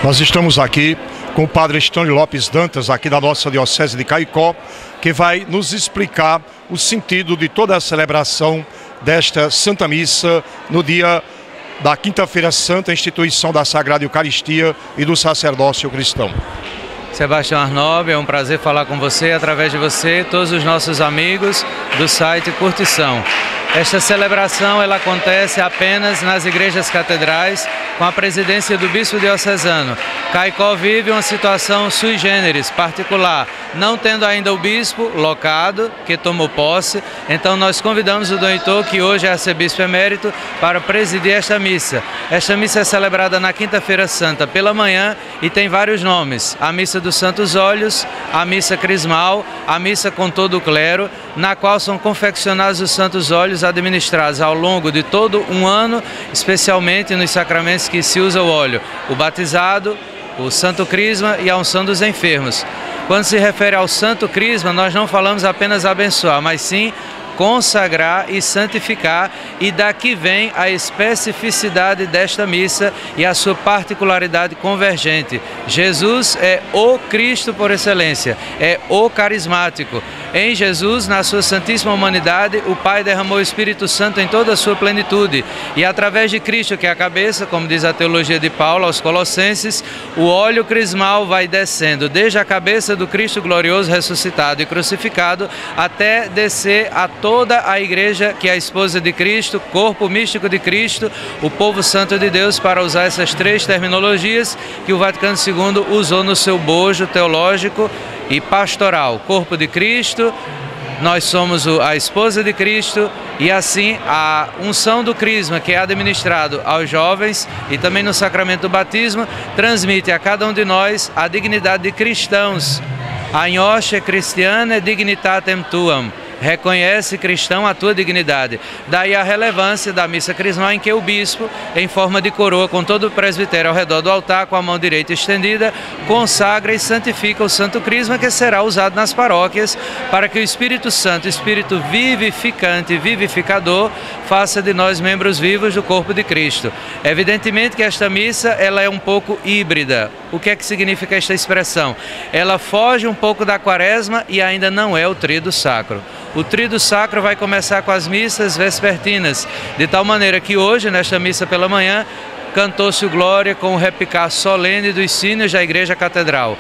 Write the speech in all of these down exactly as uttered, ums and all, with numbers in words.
Nós estamos aqui com o padre Estônio Lopes Dantas, aqui da nossa Diocese de Caicó, que vai nos explicar o sentido de toda a celebração desta Santa Missa no dia da Quinta-feira Santa, instituição da Sagrada Eucaristia e do sacerdócio cristão. Sebastião Arnob, é um prazer falar com você, através de você, todos os nossos amigos do site Curtição. Esta celebração ela acontece apenas nas igrejas catedrais, com a presidência do bispo diocesano. Caicó vive uma situação sui generis, particular, não tendo ainda o bispo locado, que tomou posse. Então nós convidamos o Dom Heitor, que hoje é arcebispo emérito, para presidir esta missa. Esta missa é celebrada na Quinta-feira Santa pela manhã e tem vários nomes: a Missa dos Santos Olhos, a Missa Crismal, a Missa com todo o clero, na qual são confeccionados os santos óleos administrados ao longo de todo um ano, especialmente nos sacramentos que se usa o óleo, o batizado, o Santo Crisma e a unção dos enfermos. Quando se refere ao Santo Crisma, nós não falamos apenas abençoar, mas sim consagrar e santificar, e daqui vem a especificidade desta missa e a sua particularidade convergente. Jesus é o Cristo por excelência, é o carismático. Em Jesus, na sua santíssima humanidade, o Pai derramou o Espírito Santo em toda a sua plenitude, e através de Cristo, que é a cabeça, como diz a teologia de Paulo aos Colossenses, o óleo crismal vai descendo desde a cabeça do Cristo glorioso, ressuscitado e crucificado, até descer a toda a igreja, que é a esposa de Cristo, corpo místico de Cristo, o povo santo de Deus, para usar essas três terminologias que o Vaticano segundo usou no seu bojo teológico e pastoral. Corpo de Cristo, nós somos a esposa de Cristo, e assim a unção do Crisma, que é administrado aos jovens e também no sacramento do batismo, transmite a cada um de nós a dignidade de cristãos. Agnosce Christiane dignitatem tuam. Reconhece, cristão, a tua dignidade. Daí a relevância da missa crismal, em que o bispo, em forma de coroa, com todo o presbitério ao redor do altar, com a mão direita estendida, consagra e santifica o Santo Crisma, que será usado nas paróquias, para que o Espírito Santo, Espírito vivificante e vivificador, faça de nós membros vivos do corpo de Cristo. Evidentemente que esta missa ela é um pouco híbrida. O que é que significa esta expressão? Ela foge um pouco da quaresma e ainda não é o tríduo sacro. O tríduo sacro vai começar com as missas vespertinas, de tal maneira que hoje, nesta missa pela manhã, cantou-se o Glória com o repicar solene dos sinos da Igreja Catedral.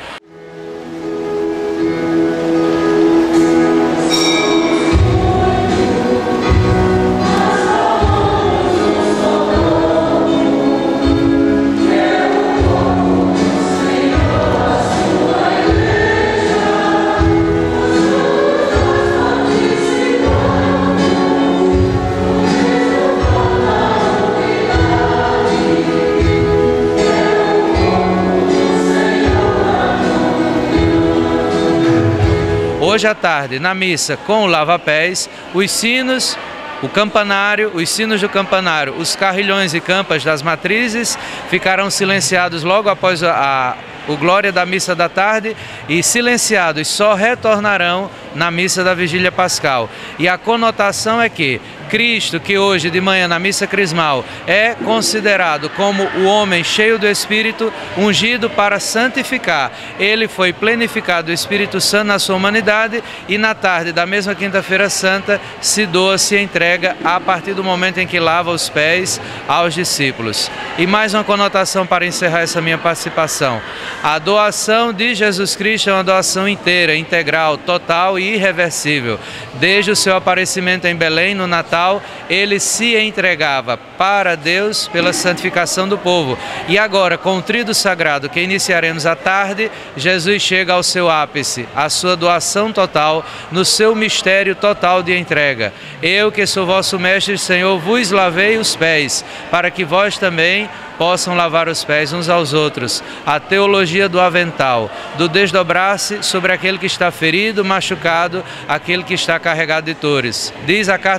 Hoje à tarde, na missa com o lava-pés, os sinos, o campanário, os sinos do campanário, os carrilhões e campas das matrizes ficarão silenciados logo após a, a, o Glória da missa da tarde, e silenciados só retornarão na missa da Vigília Pascal. E a conotação é que Cristo, que hoje de manhã na missa crismal é considerado como o homem cheio do Espírito, ungido para santificar, ele foi plenificado do Espírito Santo na sua humanidade, e na tarde da mesma Quinta-feira Santa se doa, se entrega a partir do momento em que lava os pés aos discípulos. E mais uma conotação para encerrar essa minha participação: a doação de Jesus Cristo é uma doação inteira, integral, total e irreversível. Desde o seu aparecimento em Belém, no Natal, ele se entregava para Deus pela santificação do povo. E agora, com o tríduo sagrado que iniciaremos à tarde, Jesus chega ao seu ápice, a sua doação total, no seu mistério total de entrega. Eu, que sou vosso mestre e Senhor, vos lavei os pés, para que vós também possam lavar os pés uns aos outros. A teologia do avental, do desdobrar-se sobre aquele que está ferido, machucado, aquele que está carregado de dores. Diz a carta de São Pedro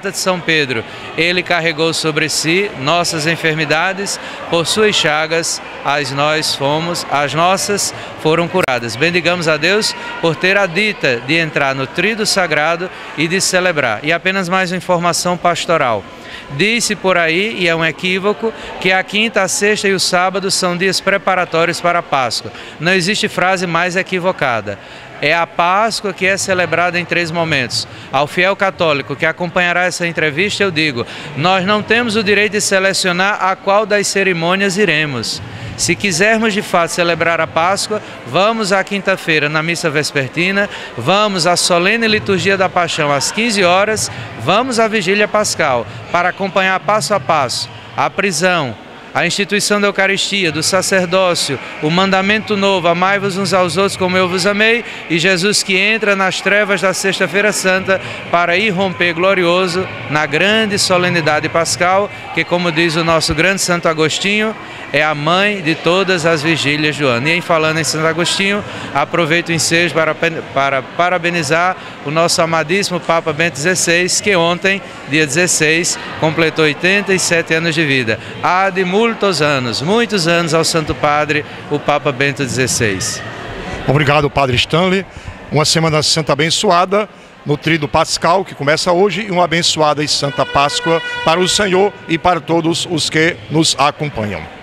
Pedro, ele carregou sobre si nossas enfermidades, por suas chagas as nós fomos, as nossas foram curadas. Bendigamos a Deus por ter a dita de entrar no tríduo sagrado e de celebrar. E apenas mais uma informação pastoral. Disse por aí, e é um equívoco, que a quinta, a sexta e o sábado são dias preparatórios para a Páscoa. Não existe frase mais equivocada. É a Páscoa que é celebrada em três momentos. Ao fiel católico que acompanhará essa entrevista, eu digo, nós não temos o direito de selecionar a qual das cerimônias iremos. Se quisermos de fato celebrar a Páscoa, vamos à quinta-feira na missa vespertina, vamos à solene liturgia da Paixão às quinze horas, vamos à vigília pascal para acompanhar passo a passo a prisão, a instituição da Eucaristia, do sacerdócio, o mandamento novo, amai-vos uns aos outros como eu vos amei, e Jesus que entra nas trevas da Sexta-feira Santa para ir romper glorioso na grande solenidade pascal, que, como diz o nosso grande Santo Agostinho, é a mãe de todas as vigílias do ano. E em falando em Santo Agostinho, aproveito o ensejo para, para parabenizar o nosso amadíssimo Papa Bento dezesseis, que ontem, dia dezesseis, completou oitenta e sete anos de vida. Há de muitos anos, muitos anos ao Santo Padre, o Papa Bento dezesseis. Obrigado, Padre Stanley. Uma Semana Santa abençoada no Tríduo Pascal, que começa hoje, e uma abençoada e Santa Páscoa para o Senhor e para todos os que nos acompanham.